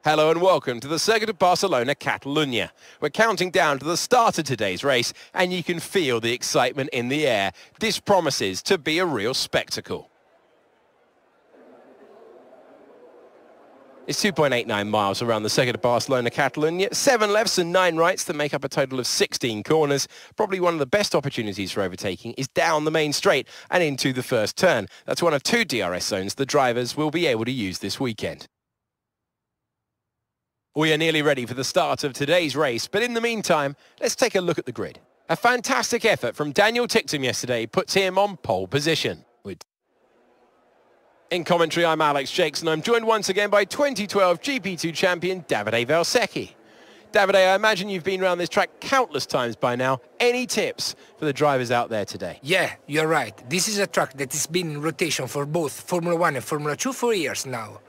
Hello and welcome to the Circuit of Barcelona, Catalunya. We're counting down to the start of today's race and you can feel the excitement in the air. This promises to be a real spectacle. It's 2.89 miles around the Circuit of Barcelona, Catalunya. 7 lefts and 9 rights that make up a total of 16 corners. Probably one of the best opportunities for overtaking is down the main straight and into the first turn. That's one of 2 DRS zones the drivers will be able to use this weekend. We are nearly ready for the start of today's race, but in the meantime, let's take a look at the grid. A fantastic effort from Daniel Ticktum yesterday puts him on pole position. In commentary, I'm Alex Jakes, and I'm joined once again by 2012 GP2 champion Davide Valsecchi. Davide, I imagine you've been around this track countless times by now. Any tips for the drivers out there today? Yeah, you're right. This is a track that has been in rotation for both Formula 1 and Formula 2 for years now.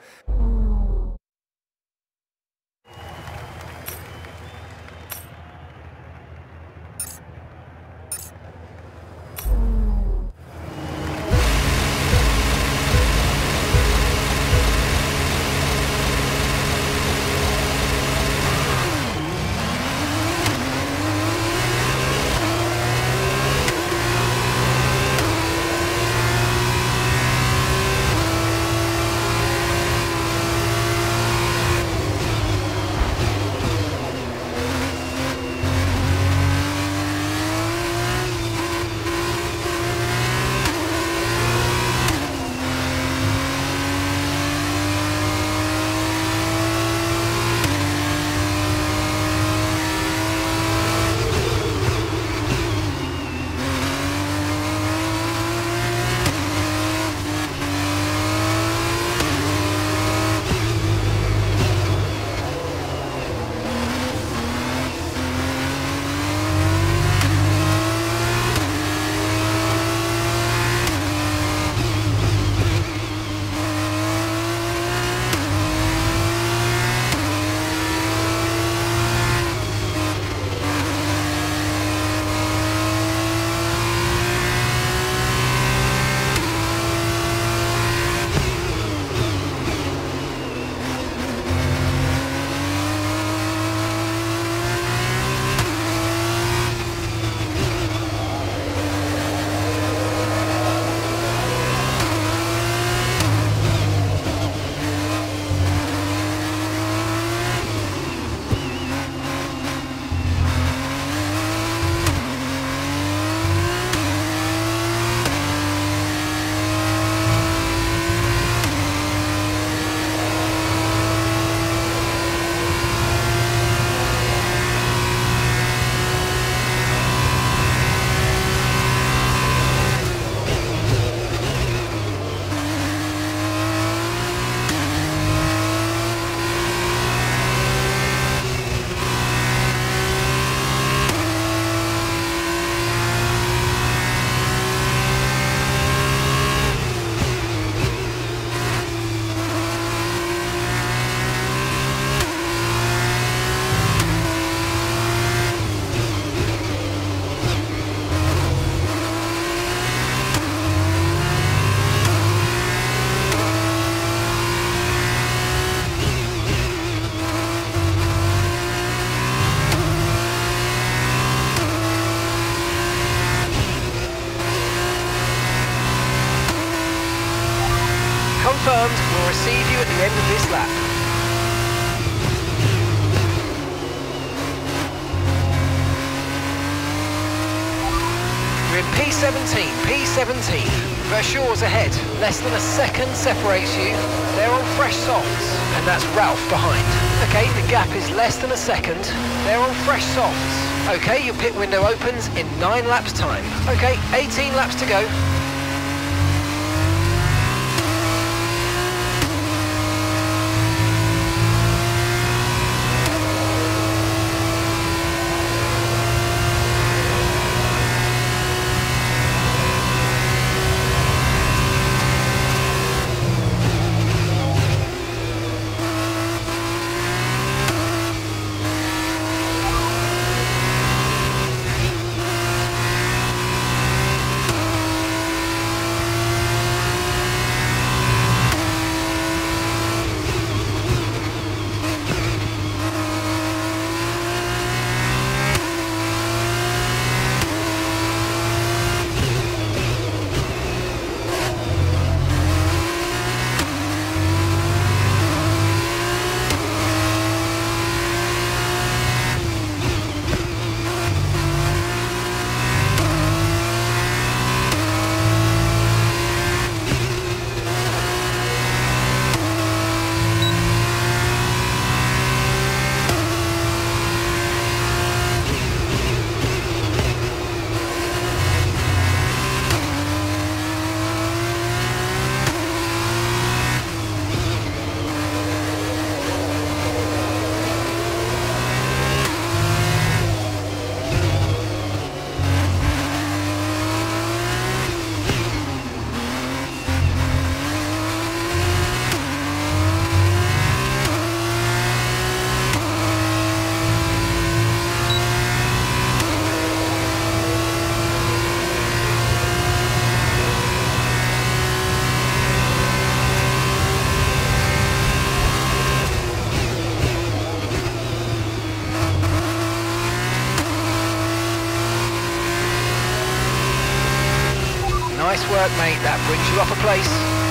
Confirmed, we'll receive you at the end of this lap. You're in P17, P17. Verschoor's ahead. Less than a second separates you. They're on fresh softs, and that's Ralph behind. Okay, the gap is less than a second. They're on fresh softs. Okay, your pit window opens in 9 laps time. Okay, 18 laps to go. Nice work, mate. That brings you up a place.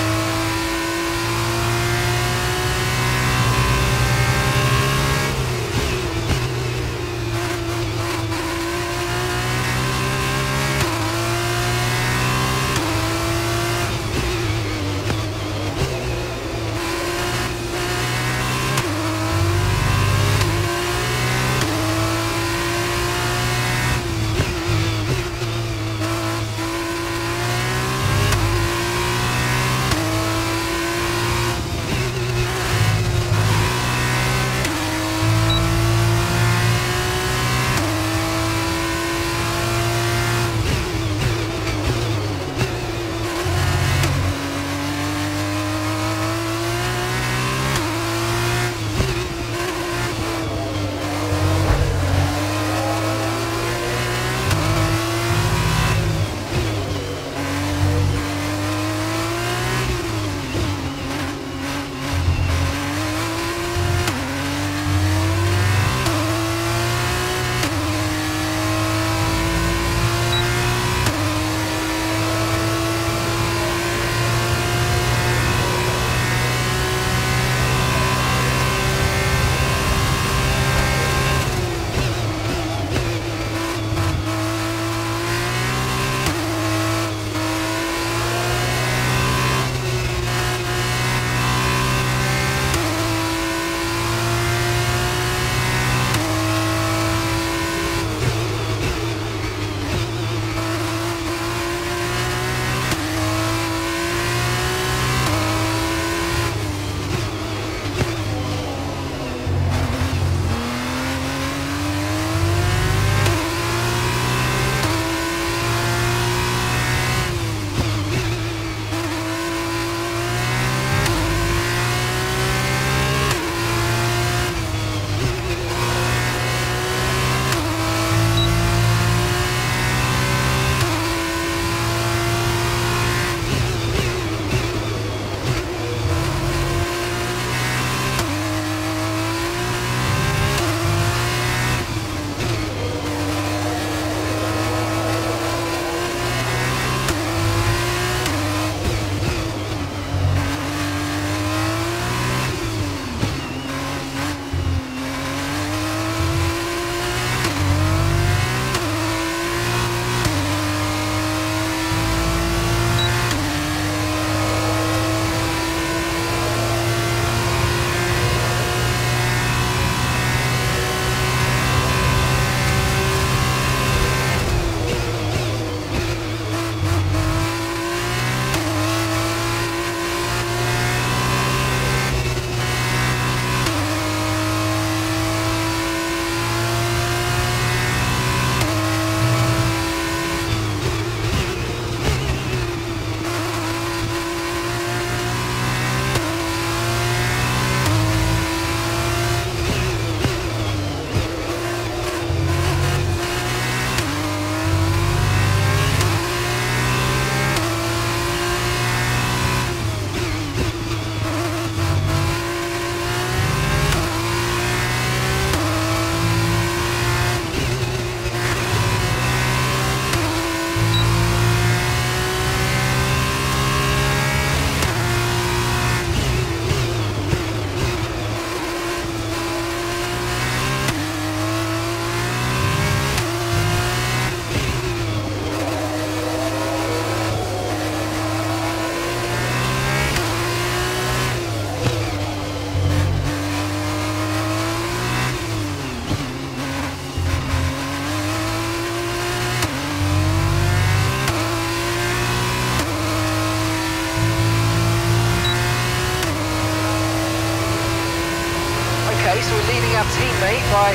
So we're leading our teammate by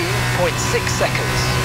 2.6 seconds.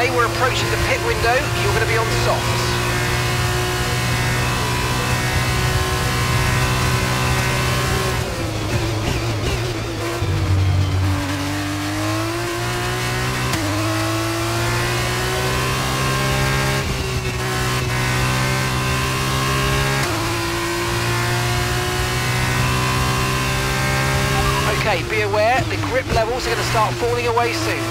Okay, we're approaching the pit window. You're going to be on softs. Okay, be aware, the grip levels are going to start falling away soon.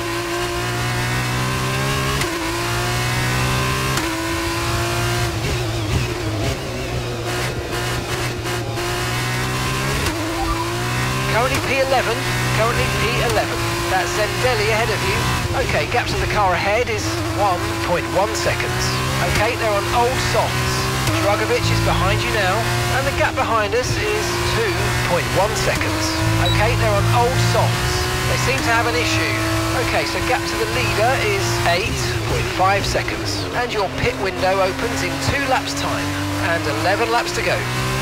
Currently P11, currently P11. That's Zendelli ahead of you. Okay, gap to the car ahead is 1.1 seconds. Okay, they're on old softs. Drugovic is behind you now, and the gap behind us is 2.1 seconds. Okay, they're on old softs. They seem to have an issue. Okay, so gap to the leader is 8.5 seconds. And your pit window opens in 2 laps time, and 11 laps to go.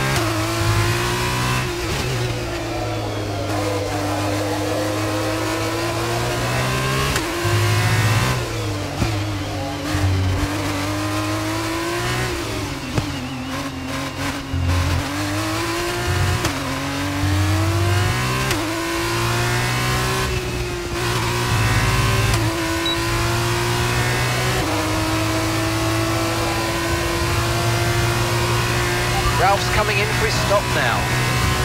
Ralph's coming in for his stop now.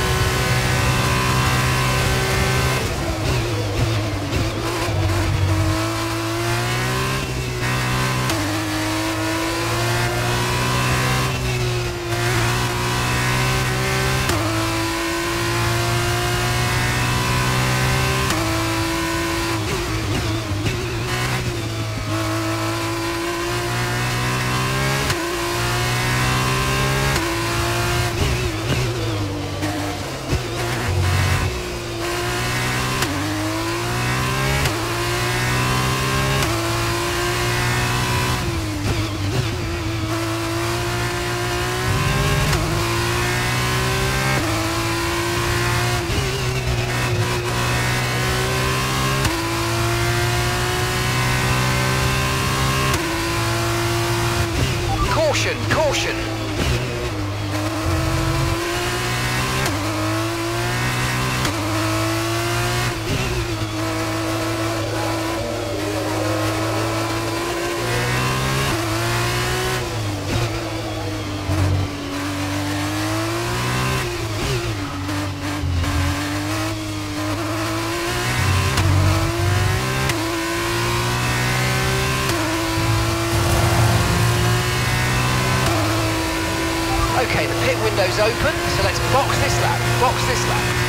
Caution, caution. Okay, the pit window's open, so let's box this lap, box this lap.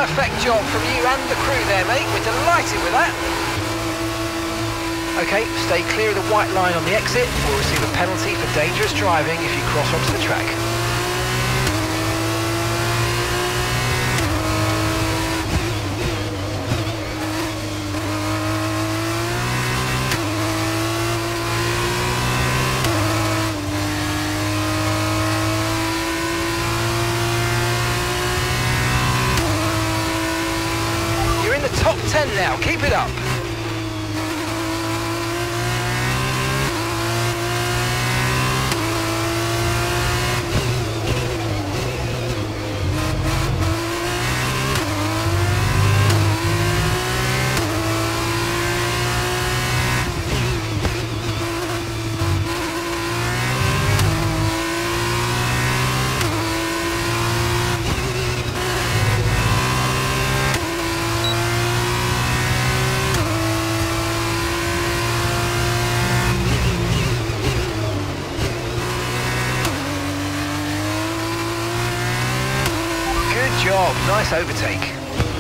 Perfect job from you and the crew there, mate. We're delighted with that. Okay, stay clear of the white line on the exit. We'll receive a penalty for dangerous driving if you cross onto the track. You're in the top 10 now, keep it up. Good job, nice overtake.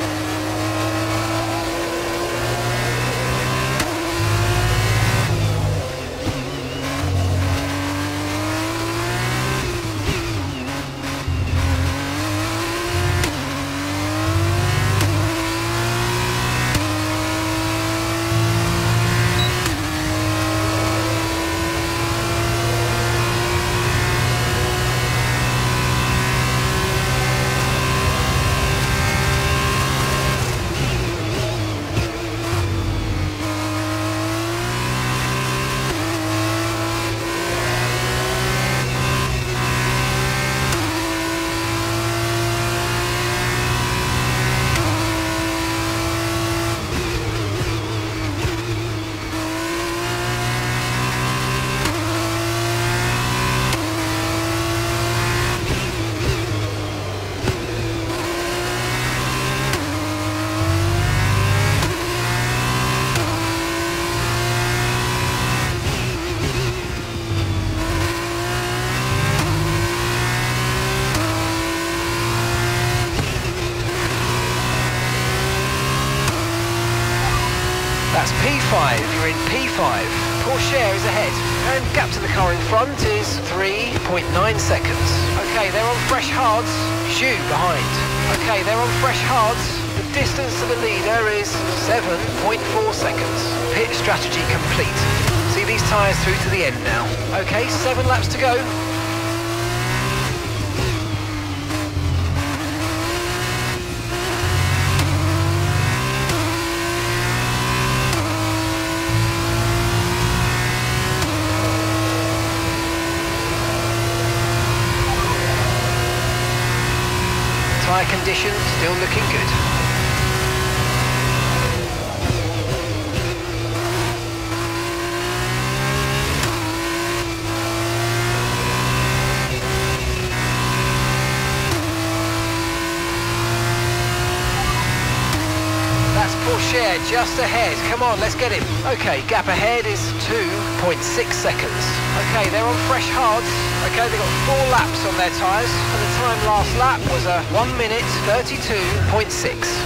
That's P5, you're in P5. Pourchaire is ahead. And gap to the car in front is 3.9 seconds. Okay, they're on fresh hards. Zhu behind. Okay, they're on fresh hards. The distance to the leader is 7.4 seconds. Pit strategy complete. See these tyres through to the end now. Okay, 7 laps to go. Tyre condition still looking good. That's Pourchaire just ahead. Come on, let's get him. Okay, gap ahead is 2.6 seconds. Okay, they're on fresh hards. Okay, they've got 4 laps on their tyres, and the time last lap was a 1 minute 32.6.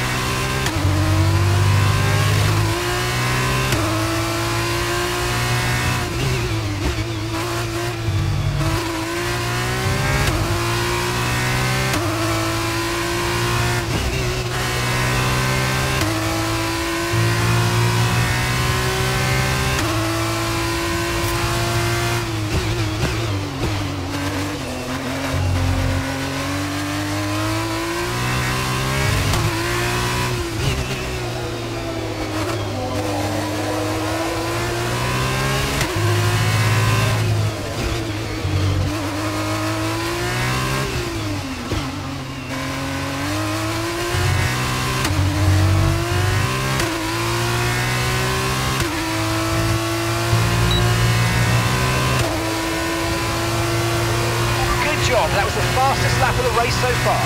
That was the fastest lap of the race so far.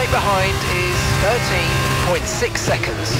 Straight behind is 13.6 seconds.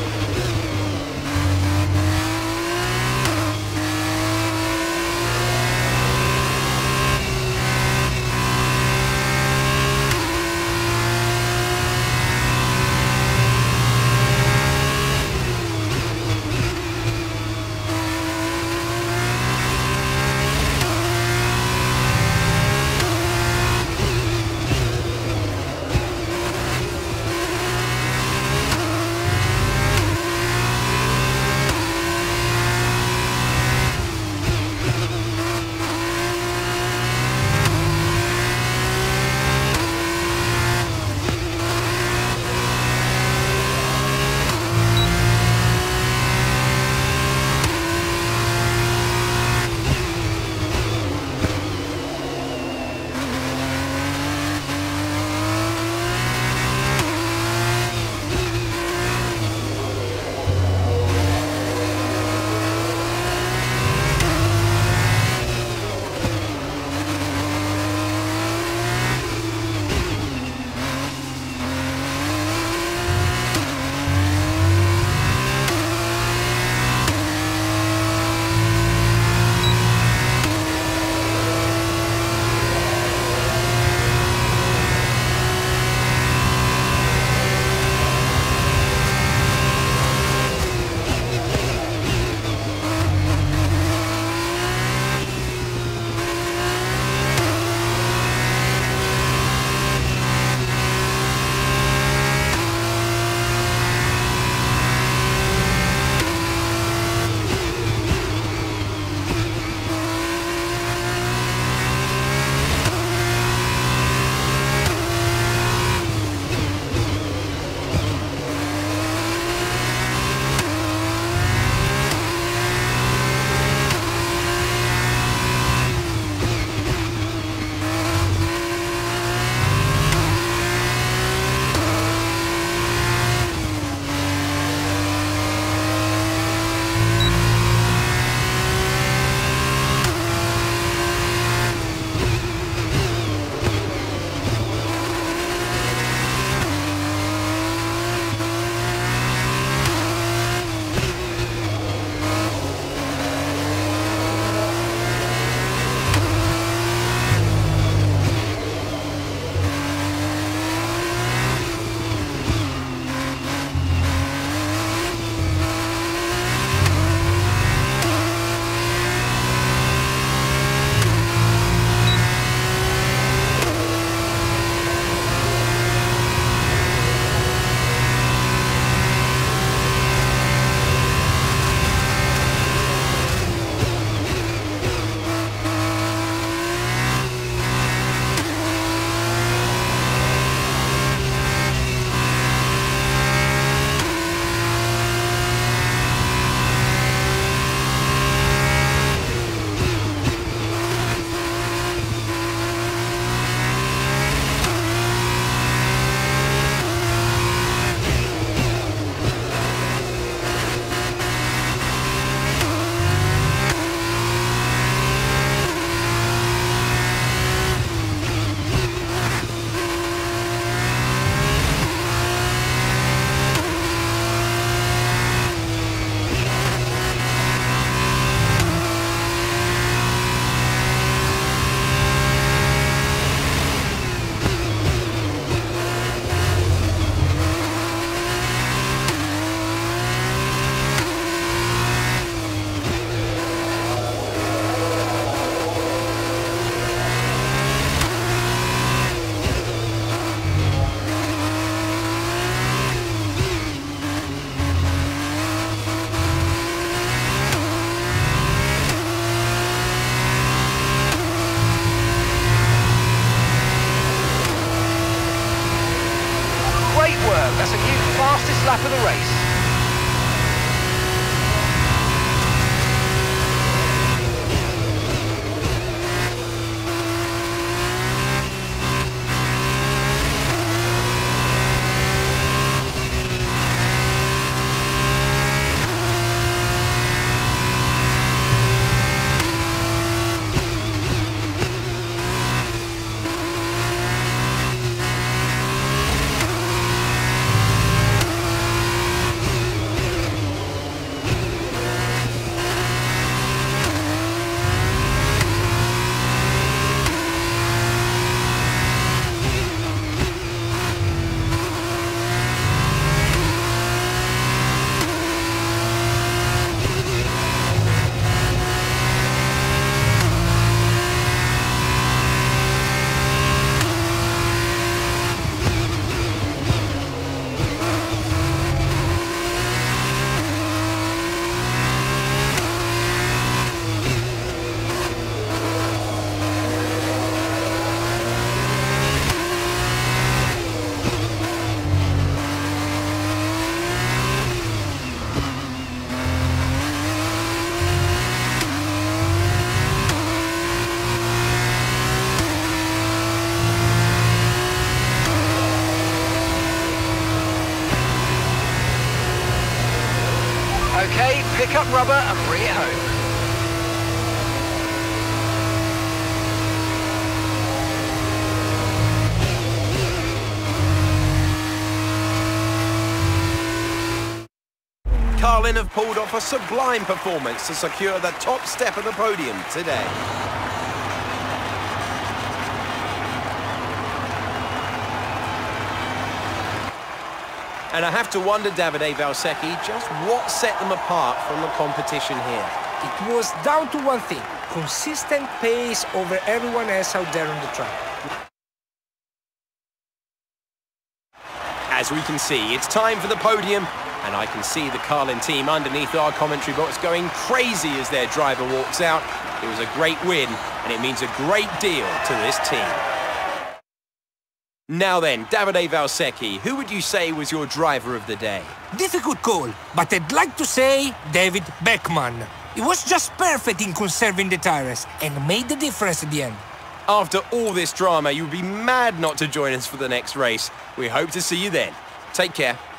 That's a new fastest lap of the race. Pick up rubber and bring it home. Carlin have pulled off a sublime performance to secure the top step of the podium today. And I have to wonder, Davide Valsecchi, just what set them apart from the competition here. It was down to one thing: consistent pace over everyone else out there on the track. As we can see, it's time for the podium, and I can see the Carlin team underneath our commentary box going crazy as their driver walks out. It was a great win, and it means a great deal to this team. Now then, Davide Valsecchi, who would you say was your driver of the day? Difficult call, but I'd like to say David Beckman. He was just perfect in conserving the tires and made the difference at the end. After all this drama, you would be mad not to join us for the next race. We hope to see you then. Take care.